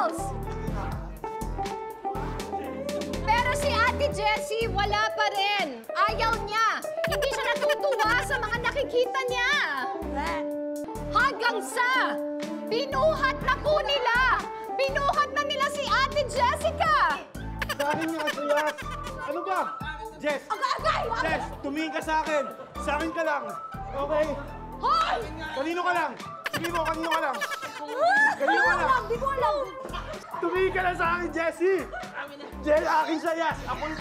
girls! Pero si Ate Jessie, wala pa rin. Ayaw niya. Hindi siya natutuwa sa mga nakikita niya. Hanggang sa binuhat na po nila. Binuhat na nila si Ate Jessica. Sa akin nga, Yas. Ano ba? Jess! Agay! Jess, tumingin ka sa akin. Sa akin ka lang. Okay? Hoy! Kanino ka lang? Sige mo, kanino ka lang? Kanino ka lang? Di ko alam. Tumingin ka lang sa akin, Jessie! Jess, akin siya, Yas. Ako yung